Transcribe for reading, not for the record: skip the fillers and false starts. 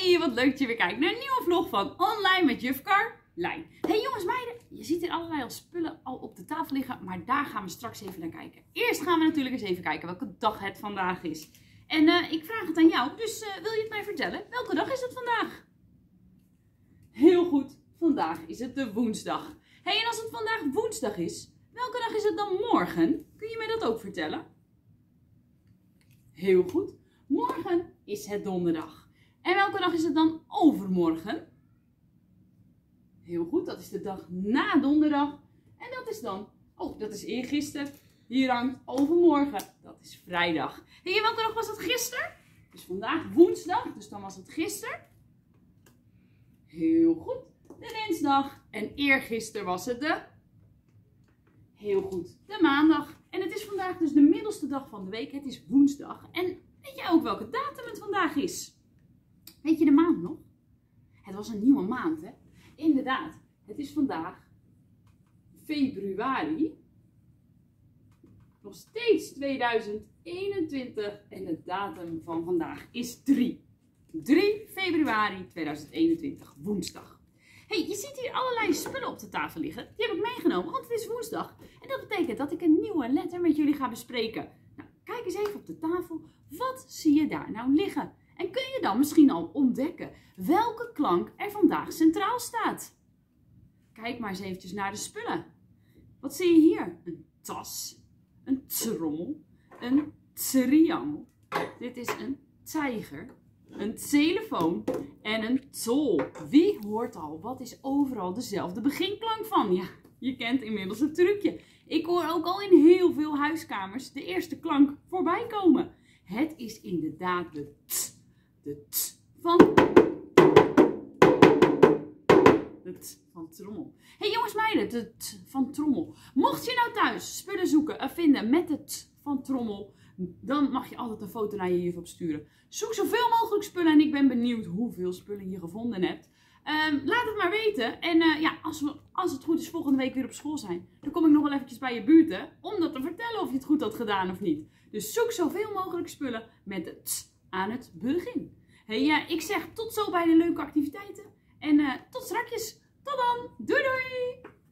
Hey, wat leuk dat je weer kijkt naar een nieuwe vlog van Online met Juf Carlijn. Hey jongens, meiden, je ziet hier allerlei spullen al op de tafel liggen, maar daar gaan we straks even naar kijken. Eerst gaan we natuurlijk eens even kijken welke dag het vandaag is. En ik vraag het aan jou, dus wil je het mij vertellen? Welke dag is het vandaag? Heel goed, vandaag is het de woensdag. Hey, en als het vandaag woensdag is, welke dag is het dan morgen? Kun je mij dat ook vertellen? Heel goed, morgen is het donderdag. En welke dag is het dan overmorgen? Heel goed, dat is de dag na donderdag. En dat is dan, dat is eergisteren. Hier hangt overmorgen, dat is vrijdag. Hey, welke dag was het gisteren? Dus vandaag woensdag, dus dan was het gisteren. Heel goed, de dinsdag. En eergisteren was het de... Heel goed, de maandag. En het is vandaag dus de middelste dag van de week. Het is woensdag. En weet jij ook welke datum het vandaag is? Weet je de maand nog? Het was een nieuwe maand, hè? Inderdaad, het is vandaag februari. Nog steeds 2021 en de datum van vandaag is 3 februari 2021, woensdag. Hey, je ziet hier allerlei spullen op de tafel liggen. Die heb ik meegenomen, want het is woensdag. En dat betekent dat ik een nieuwe letter met jullie ga bespreken. Nou, kijk eens even op de tafel. Wat zie je daar nou liggen? En kun je dan misschien al ontdekken welke klank er vandaag centraal staat? Kijk maar eens eventjes naar de spullen. Wat zie je hier? Een tas, een trommel, een triangel. Dit is een tijger, een telefoon en een tol. Wie hoort al? Wat is overal dezelfde beginklank van? Ja, je kent inmiddels het trucje. Ik hoor ook al in heel veel huiskamers de eerste klank voorbij komen. Het is inderdaad de t. De t van trommel. Hey jongens meiden, de t van trommel. Mocht je nou thuis spullen zoeken en vinden met de t van trommel, dan mag je altijd een foto naar je juf opsturen. Zoek zoveel mogelijk spullen en ik ben benieuwd hoeveel spullen je gevonden hebt. Laat het maar weten. En ja, als het goed is volgende week weer op school zijn, dan kom ik nog wel eventjes bij je buurten om dat te vertellen of je het goed had gedaan of niet. Dus zoek zoveel mogelijk spullen met de t aan het begin. Hey, ik zeg tot zo bij de leuke activiteiten. En tot strakjes. Tot dan. Doei doei.